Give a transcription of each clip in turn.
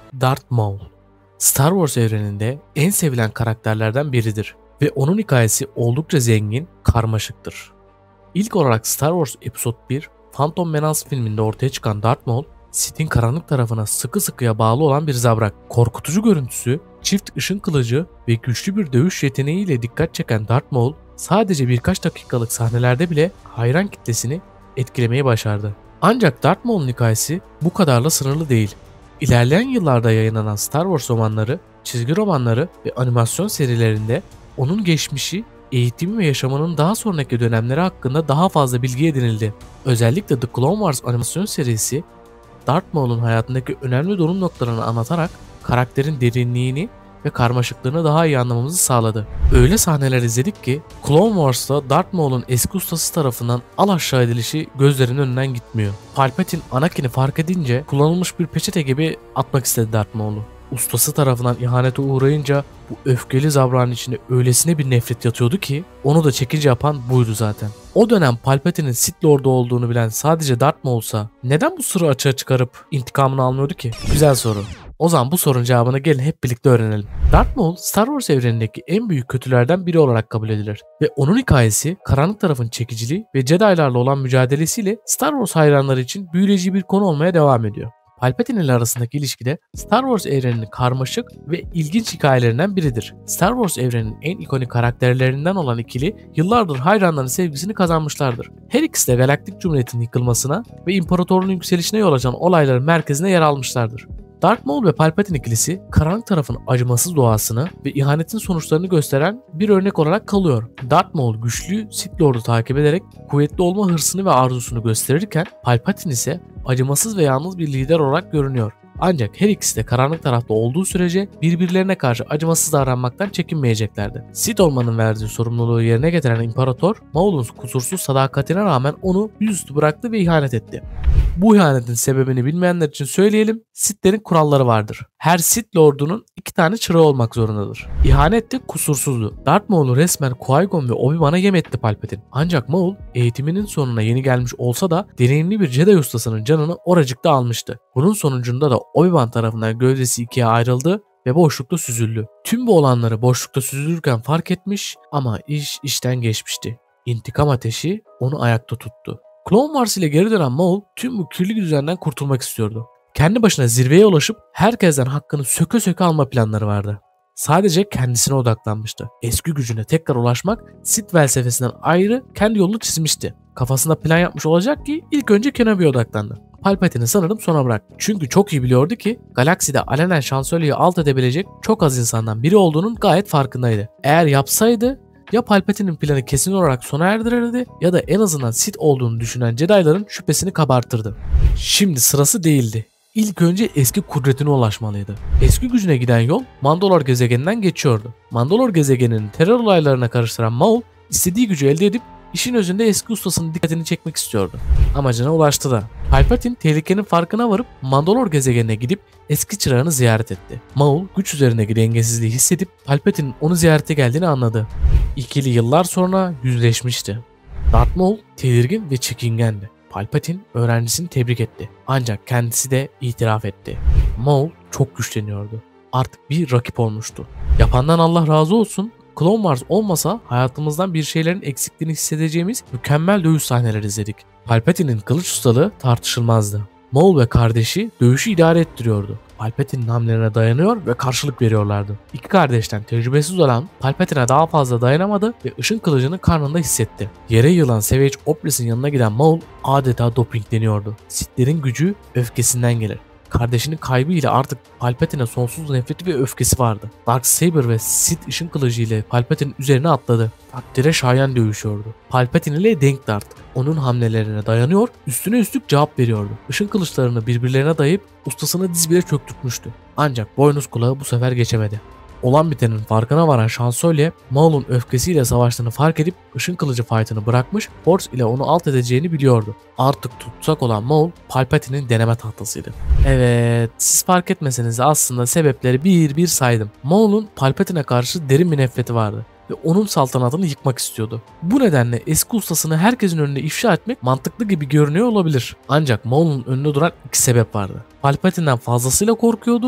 Darth Maul, Star Wars evreninde en sevilen karakterlerden biridir ve onun hikayesi oldukça zengin, karmaşıktır. İlk olarak Star Wars Episode 1, Phantom Menace filminde ortaya çıkan Darth Maul, Sith'in karanlık tarafına sıkı sıkıya bağlı olan bir zabrak. Korkutucu görüntüsü, çift ışın kılıcı ve güçlü bir dövüş yeteneğiyle dikkat çeken Darth Maul, sadece birkaç dakikalık sahnelerde bile hayran kitlesini etkilemeyi başardı. Ancak Darth Maul'un hikayesi bu kadarla sınırlı değil. İlerleyen yıllarda yayınlanan Star Wars romanları, çizgi romanları ve animasyon serilerinde onun geçmişi, eğitimi ve yaşamının daha sonraki dönemleri hakkında daha fazla bilgi edinildi. Özellikle The Clone Wars animasyon serisi, Darth Maul'un hayatındaki önemli dönüm noktalarını anlatarak karakterin derinliğini ve karmaşıklığını daha iyi anlamamızı sağladı. Öyle sahneler izledik ki Clone Wars'ta Darth Maul'un eski ustası tarafından alaşağı edilişi gözlerinin önünden gitmiyor. Palpatine Anakin'i fark edince kullanılmış bir peçete gibi atmak istedi Darth Maul'u. Ustası tarafından ihanete uğrayınca bu öfkeli zabrağın içinde öylesine bir nefret yatıyordu ki onu da çekici yapan buydu zaten. O dönem Palpatine'in Sith Lord'u olduğunu bilen sadece Darth Maul'sa neden bu sırrı açığa çıkarıp intikamını almıyordu ki? Güzel soru. O zaman bu sorunun cevabını gelin hep birlikte öğrenelim. Darth Maul, Star Wars evrenindeki en büyük kötülerden biri olarak kabul edilir. Ve onun hikayesi, karanlık tarafın çekiciliği ve Jedi'larla olan mücadelesiyle Star Wars hayranları için büyüleyici bir konu olmaya devam ediyor. Palpatine ile arasındaki ilişki de Star Wars evreninin karmaşık ve ilginç hikayelerinden biridir. Star Wars evreninin en ikonik karakterlerinden olan ikili yıllardır hayranların sevgisini kazanmışlardır. Her ikisi de Galaktik Cumhuriyet'in yıkılmasına ve imparatorluğun yükselişine yol açan olayların merkezine yer almışlardır. Darth Maul ve Palpatine ikilisi karanlık tarafın acımasız doğasını ve ihanetin sonuçlarını gösteren bir örnek olarak kalıyor. Darth Maul güçlü Sith Lord'u takip ederek kuvvetli olma hırsını ve arzusunu gösterirken Palpatine ise acımasız ve yalnız bir lider olarak görünüyor. Ancak her ikisi de karanlık tarafta olduğu sürece birbirlerine karşı acımasız davranmaktan çekinmeyeceklerdi. Sith olmanın verdiği sorumluluğu yerine getiren imparator, Maul'un kusursuz sadakatine rağmen onu yüzüstü bıraktı ve ihanet etti. Bu ihanetin sebebini bilmeyenler için söyleyelim, Sith'lerin kuralları vardır. Her Sith Lord'unun 2 tane çırağı olmak zorundadır. İhanet de kusursuzdu. Darth Maul'u resmen Qui-Gon ve Obi-Wan'a yem etti Palpatine. Ancak Maul eğitiminin sonuna yeni gelmiş olsa da deneyimli bir Jedi ustasının canını oracıkta almıştı. Bunun sonucunda da Obi-Wan tarafından gövdesi ikiye ayrıldı ve boşlukta süzüldü. Tüm bu olanları boşlukta süzülürken fark etmiş ama iş işten geçmişti. İntikam ateşi onu ayakta tuttu. Clone Wars ile geri dönen Maul tüm bu kirli düzenden kurtulmak istiyordu. Kendi başına zirveye ulaşıp herkesten hakkını söke söke alma planları vardı. Sadece kendisine odaklanmıştı. Eski gücüne tekrar ulaşmak Sith felsefesinden ayrı kendi yolunu çizmişti. Kafasında plan yapmış olacak ki ilk önce Kenobi'ye odaklandı. Palpatine'i sanırım sona bıraktı. Çünkü çok iyi biliyordu ki galakside alenen şansölyeyi alt edebilecek çok az insandan biri olduğunun gayet farkındaydı. Eğer yapsaydı ya Palpatine'in planı kesin olarak sona erdirirdi ya da en azından Sith olduğunu düşünen Jedi'ların şüphesini kabartırdı. Şimdi sırası değildi. İlk önce eski kudretine ulaşmalıydı. Eski gücüne giden yol Mandalore gezegeninden geçiyordu. Mandalore gezegeninin terör olaylarına karıştıran Maul istediği gücü elde edip işin özünde eski ustasının dikkatini çekmek istiyordu. Amacına ulaştı da. Palpatine tehlikenin farkına varıp Mandalore gezegenine gidip eski çırağını ziyaret etti. Maul güç üzerindeki dengesizliği hissedip Palpatine'in onu ziyarete geldiğini anladı. İkili yıllar sonra yüzleşmişti. Darth Maul tedirgin ve çekingendi. Palpatine öğrencisini tebrik etti. Ancak kendisi de itiraf etti. Maul çok güçleniyordu. Artık bir rakip olmuştu. Yapandan Allah razı olsun. Clone Wars olmasa hayatımızdan bir şeylerin eksikliğini hissedeceğimiz mükemmel dövüş sahneleri izledik. Palpatine'in kılıç ustalığı tartışılmazdı. Maul ve kardeşi dövüşü idare ettiriyordu. Palpatine'in hamlelerine dayanıyor ve karşılık veriyorlardı. İki kardeşten tecrübesiz olan Palpatine'e daha fazla dayanamadı ve ışın kılıcını karnında hissetti. Yere yığılan Savage Opress'in yanına giden Maul adeta dopingleniyordu. Sith'lerin gücü öfkesinden gelir. Kardeşinin kaybıyla artık Palpatine'e sonsuz nefreti ve öfkesi vardı. Darksaber ve Sith ışın kılıcı ile Palpatine'in üzerine atladı. Takdire şayan dövüşüyordu. Palpatine ile denkti artık. Onun hamlelerine dayanıyor, üstüne üstlük cevap veriyordu. Işın kılıçlarını birbirlerine dayayıp ustasını diz bile çöktürtmüştü. Ancak boynuz kulağı bu sefer geçemedi. Olan bitenin farkına varan şansölye, Maul'un öfkesiyle savaştığını fark edip ışın kılıcı fight'ını bırakmış, Force ile onu alt edeceğini biliyordu. Artık tutsak olan Maul, Palpatine'in deneme tahtasıydı. Evet, siz fark etmeseniz de aslında sebepleri bir bir saydım. Maul'un Palpatine'e karşı derin bir nefreti vardı ve onun saltanatını yıkmak istiyordu. Bu nedenle eski ustasını herkesin önünde ifşa etmek mantıklı gibi görünüyor olabilir. Ancak Maul'un önünde duran iki sebep vardı. Palpatine'den fazlasıyla korkuyordu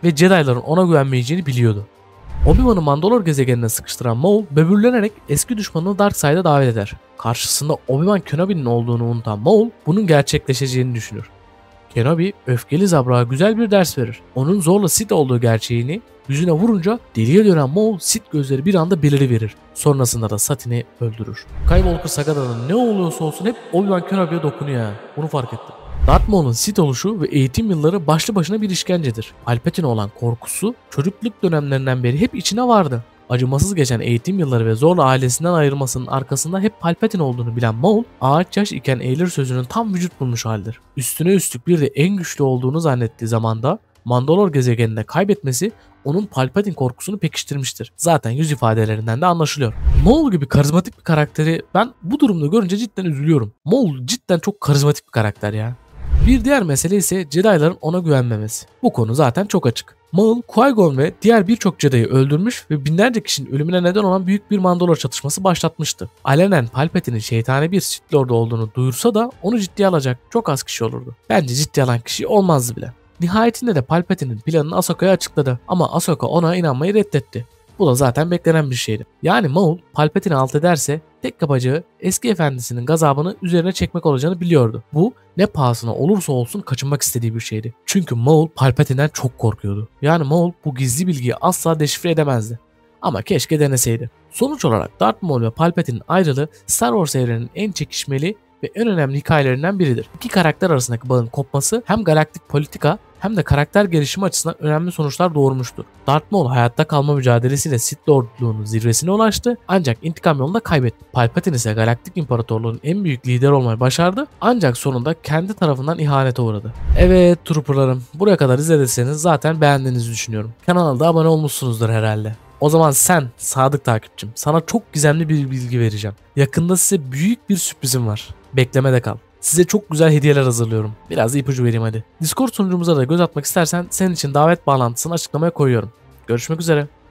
ve Jedi'ların ona güvenmeyeceğini biliyordu. Obi-Wan'ı Mandalore gezegenine sıkıştıran Maul böbürlenerek eski düşmanını Darkseid'e davet eder. Karşısında Obi-Wan Kenobi'nin olduğunu unutan Maul bunun gerçekleşeceğini düşünür. Kenobi öfkeli Zabra'a güzel bir ders verir. Onun zorla Sith olduğu gerçeğini yüzüne vurunca deliye dönen Maul Sith gözleri bir anda beliriverir. Sonrasında da Satine öldürür. Skywalker sagada ne oluyorsa olsun hep Obi-Wan Kenobi'ye dokunuyor ya. Bunu fark ettim. Darth Maul'un Sith oluşu ve eğitim yılları başlı başına bir işkencedir. Palpatine olan korkusu çocukluk dönemlerinden beri hep içine vardı. Acımasız geçen eğitim yılları ve zorla ailesinden ayırmasının arkasında hep Palpatine olduğunu bilen Maul, ağaç yaş iken eğilir sözünün tam vücut bulmuş haldir. Üstüne üstlük bir de en güçlü olduğunu zannettiği zamanda Mandalore gezegeninde kaybetmesi onun Palpatine korkusunu pekiştirmiştir. Zaten yüz ifadelerinden de anlaşılıyor. Maul gibi karizmatik bir karakteri ben bu durumda görünce cidden üzülüyorum. Maul cidden çok karizmatik bir karakter ya. Bir diğer mesele ise Jedi'ların ona güvenmemesi. Bu konu zaten çok açık. Maul, Qui-Gon ve diğer birçok Jedi'yi öldürmüş ve binlerce kişinin ölümüne neden olan büyük bir Mandalore çatışması başlatmıştı. Alenen Palpatine'in şeytani bir Sith Lord olduğunu duyursa da onu ciddiye alacak çok az kişi olurdu. Bence ciddiye alan kişi olmazdı bile. Nihayetinde de Palpatine'in planını Ahsoka'ya açıkladı ama Ahsoka ona inanmayı reddetti. Bu da zaten beklenen bir şeydi. Yani Maul Palpatine'i alt ederse tek yapacağı eski efendisinin gazabını üzerine çekmek olacağını biliyordu. Bu ne pahasına olursa olsun kaçınmak istediği bir şeydi. Çünkü Maul Palpatine'den çok korkuyordu. Yani Maul bu gizli bilgiyi asla deşifre edemezdi. Ama keşke deneseydi. Sonuç olarak Darth Maul ve Palpatine'in ayrılığı Star Wars evreninin en çekişmeli ve en önemli hikayelerinden biridir. İki karakter arasındaki bağın kopması hem galaktik politika hem de karakter gelişimi açısından önemli sonuçlar doğurmuştur. Darth Maul hayatta kalma mücadelesiyle Sith Lordluğunun zirvesine ulaştı ancak intikam yolunda kaybetti. Palpatine ise Galaktik İmparatorluğu'nun en büyük lideri olmayı başardı ancak sonunda kendi tarafından ihanete uğradı. Evet Trooper'larım, buraya kadar izlediyseniz zaten beğendiğinizi düşünüyorum. Kanala da abone olmuşsunuzdur herhalde. O zaman sen sadık takipçim, sana çok gizemli bir bilgi vereceğim. Yakında size büyük bir sürprizim var. Beklemede kal. Size çok güzel hediyeler hazırlıyorum. Biraz da ipucu vereyim hadi. Discord sunucumuza da göz atmak istersen senin için davet bağlantısını açıklamaya koyuyorum. Görüşmek üzere.